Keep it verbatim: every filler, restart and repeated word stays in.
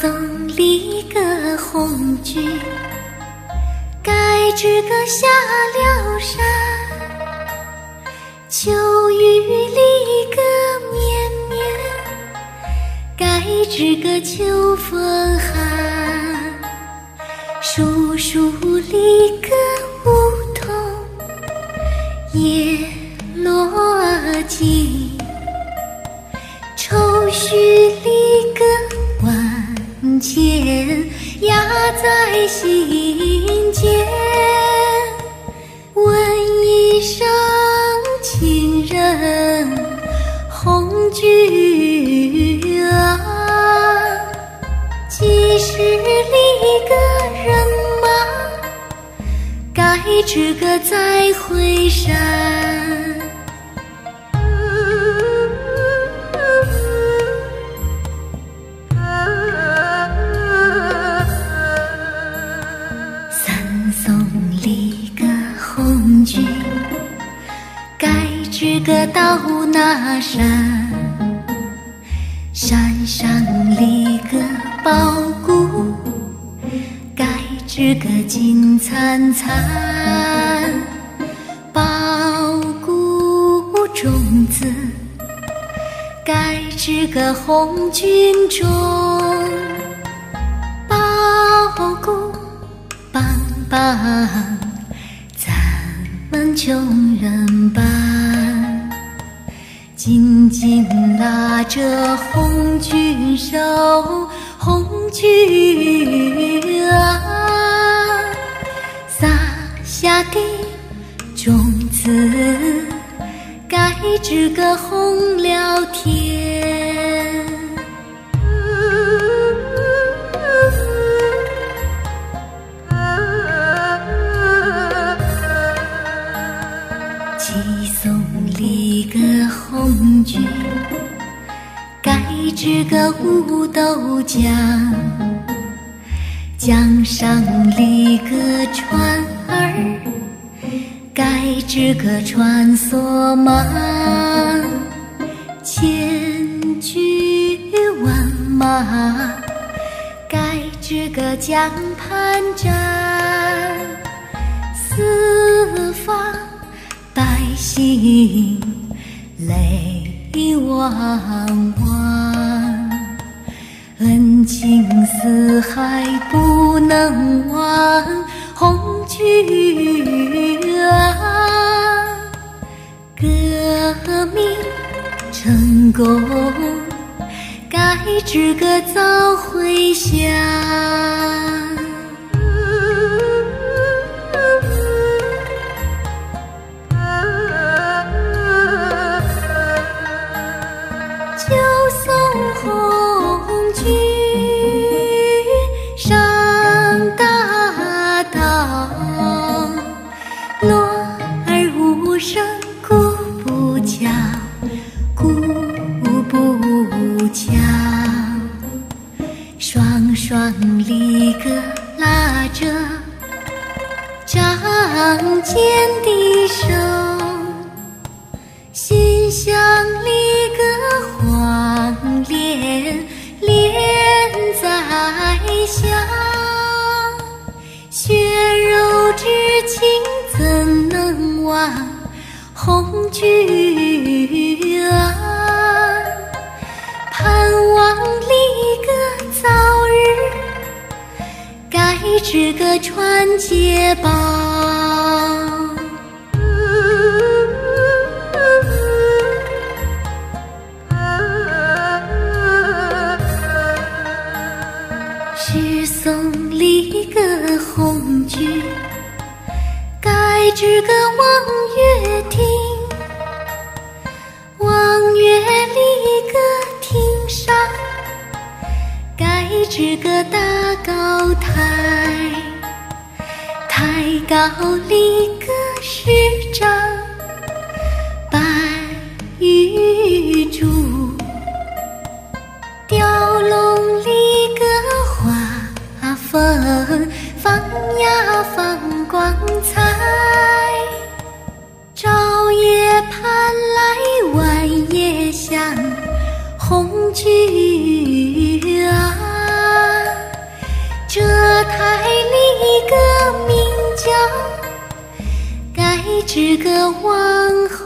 松离个红菊，该知个下了山。秋雨离个绵绵，该知个秋风寒。树树离个梧桐，叶落尽。愁绪离个万千，压在心间。问一声亲人，红菊啊，几时离个人马，该知个再会山。该知个到那山，山上立个宝谷，该知个金灿灿。宝谷种子，该知个红军种。宝谷棒棒，们穷人般紧紧拉着红军手，红军啊，撒下的种子，该知个红了天。七松离个红菊，该知个五斗江。江上立个船儿，该知个船索忙。千军万马，该知个江畔站。四方百姓泪汪汪，恩情四海不能忘。红菊啊，革命成功，该知个早回乡。秋送红菊上大道，落儿无声哭不悄，哭不悄。双双离个拉着仗剑的手，心相离个黄连连在乡。血肉之情怎能忘？红菊啊，盼望离个早日，该知个传捷报。是送离个红菊，该知个望月亭。望月离个亭上，该知个大高台。台高离个十丈，白玉柱。雕龙离个花凤，放呀放光彩。朝夜盼来晚夜香，红菊啊， 只个往后。